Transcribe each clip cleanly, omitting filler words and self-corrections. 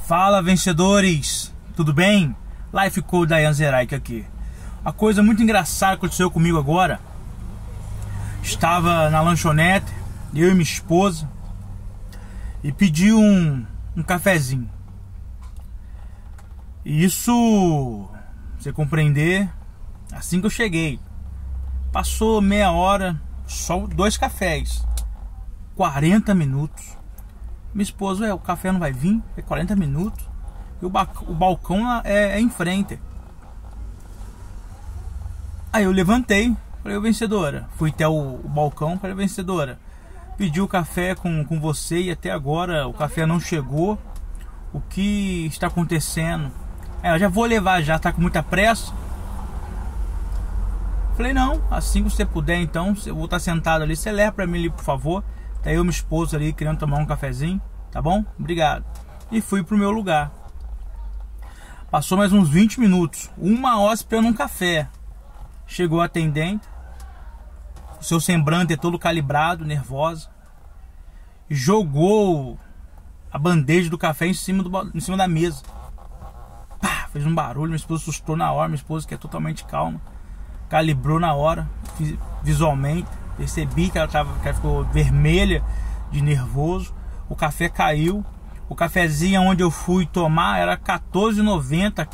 Fala, vencedores! Tudo bem? Life Coach Dayan Zeraik aqui. Uma coisa muito engraçada aconteceu comigo agora. Estava na lanchonete, eu e minha esposa, e pedi um cafezinho. E isso, você compreender, assim que eu cheguei. Passou meia hora, só 2 cafés. 40 minutos. Minha esposa, o café não vai vir? É 40 minutos. E o balcão é em frente. Aí eu levantei, falei, vencedora. Fui até o balcão, falei, vencedora, pedi o café com você e até agora o café não chegou. O que está acontecendo? Eu já vou levar, já tá com muita pressa. Falei, não, assim que você puder, então, eu vou estar sentado ali, você leva pra mim ali, por favor. Tá eu e minha esposa ali querendo tomar um cafezinho, tá bom? Obrigado. E fui pro meu lugar. Passou mais uns 20 minutos, 1 hora esperando um café. Chegou a atendente, o seu semblante é todo calibrado, nervosa. Jogou a bandeja do café em cima da mesa. Pá, fez um barulho, minha esposa assustou na hora, minha esposa que é totalmente calma. Calibrou na hora, visualmente. Percebi que ela ficou vermelha de nervoso. O café caiu. O cafezinho onde eu fui tomar era R$14,90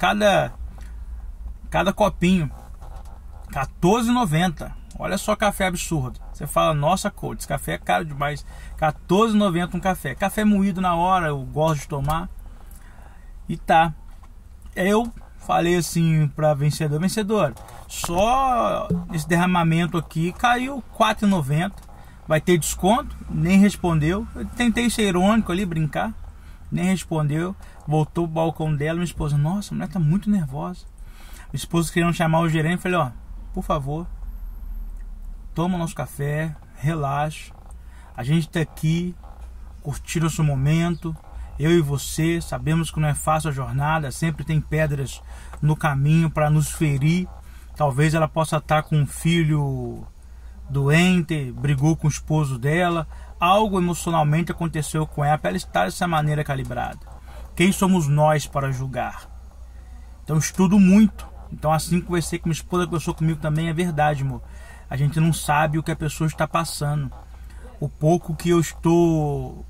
cada copinho. R$14,90. Olha só, café absurdo. Você fala, nossa, coach, esse café é caro demais. R$14,90 um café. Café moído na hora, eu gosto de tomar. E tá. Eu falei assim pra vencedora, só esse derramamento aqui caiu R$4,90. Vai ter desconto? Nem respondeu. Eu tentei ser irônico ali, brincar. Nem respondeu. Voltou pro balcão dela. Minha esposa, nossa, a mulher tá muito nervosa. Minha esposa querendo chamar o gerente. Falei, ó, por favor, toma o nosso café, relaxa. A gente tá aqui curtindo o seu momento. Eu e você sabemos que não é fácil a jornada, sempre tem pedras no caminho para nos ferir. Talvez ela possa estar com um filho doente, brigou com o esposo dela, algo emocionalmente aconteceu com ela para ela estar dessa maneira calibrada. Quem somos nós para julgar? Então estudo muito. Então assim que conversei com minha esposa, conversou comigo também, é verdade, amor. A gente não sabe o que a pessoa está passando. O pouco que eu estou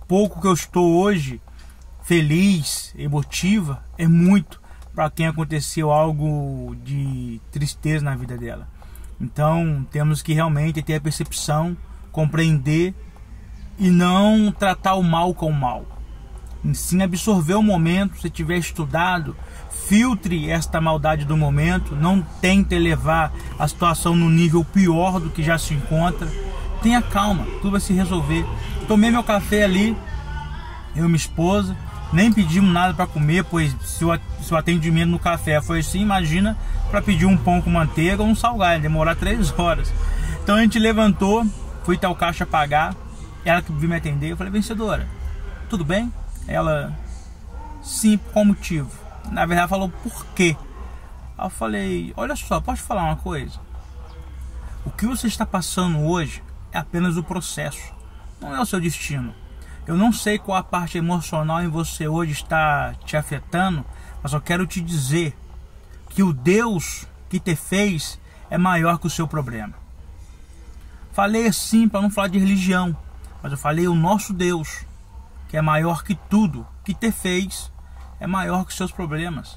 hoje feliz, emotiva, é muito para quem aconteceu algo de tristeza na vida dela. Então temos que realmente ter a percepção, compreender e não tratar o mal com o mal. Sim, absorver o momento. Se tiver estudado, filtre esta maldade do momento. Não tente levar a situação no nível pior do que já se encontra. Tenha calma, tudo vai se resolver. Tomei meu café ali, eu e minha esposa, nem pedimos nada para comer, pois se o atendimento no café foi assim, imagina para pedir um pão com manteiga ou um salgado, ia demorar 3 horas. Então a gente levantou, fui até o caixa pagar, ela que veio me atender, eu falei, vencedora, tudo bem? Ela, sim, qual motivo? Na verdade falou, por quê? Aí eu falei, olha só, posso falar uma coisa? O que você está passando hoje é apenas o processo, não é o seu destino. Eu não sei qual a parte emocional em você hoje está te afetando, mas eu quero te dizer que o Deus que te fez é maior que o seu problema. Falei assim para não falar de religião, mas eu falei o nosso Deus, que é maior que tudo, que te fez, é maior que os seus problemas.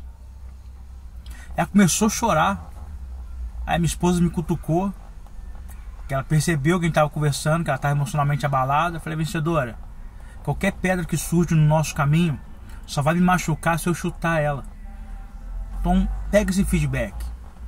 Ela começou a chorar. Aí minha esposa me cutucou, que ela percebeu que a gente estava conversando, que ela estava emocionalmente abalada. Eu falei, vencedora, qualquer pedra que surge no nosso caminho só vai me machucar se eu chutar ela. Então pega esse feedback.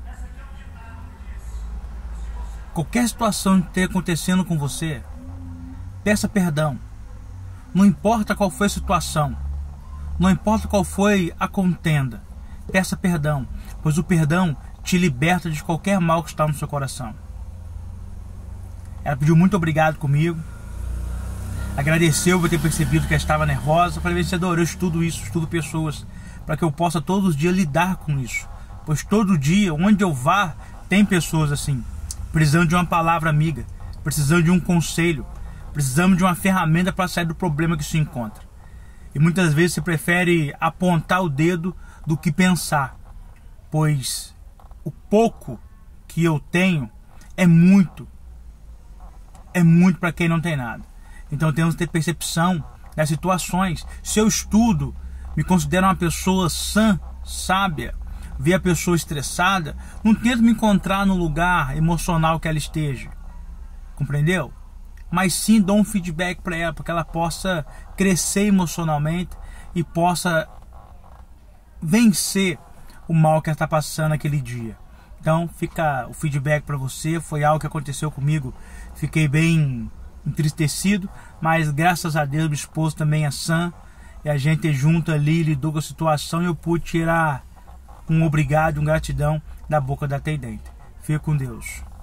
Qualquer situação que esteja acontecendo com você, peça perdão. Não importa qual foi a situação, não importa qual foi a contenda, peça perdão, pois o perdão te liberta de qualquer mal que está no seu coração. Ela pediu muito obrigado comigo, agradeceu por ter percebido que ela estava nervosa. Eu falei, vencedor, eu estudo isso, estudo pessoas, para que eu possa todos os dias lidar com isso, pois todo dia, onde eu vá, tem pessoas assim, precisando de uma palavra amiga, precisando de um conselho, precisamos de uma ferramenta para sair do problema que se encontra. E muitas vezes você prefere apontar o dedo do que pensar, pois o pouco que eu tenho é muito para quem não tem nada. Então temos que ter percepção das situações. Se eu estudo, me considero uma pessoa sã, sábia, ver a pessoa estressada, não tento me encontrar no lugar emocional que ela esteja, compreendeu? Mas sim dou um feedback para ela, para que ela possa crescer emocionalmente e possa vencer o mal que ela está passando naquele dia. Então fica o feedback para você. Foi algo que aconteceu comigo, fiquei bem entristecido, mas graças a Deus minha esposa também é sã, e a gente junto ali lidou com a situação, e eu pude tirar um obrigado, um gratidão da boca da Atendente. Fique com Deus.